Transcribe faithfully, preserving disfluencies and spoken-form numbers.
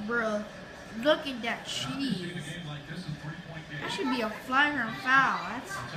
Bro, look at that cheese. That should be a flagrant foul. That's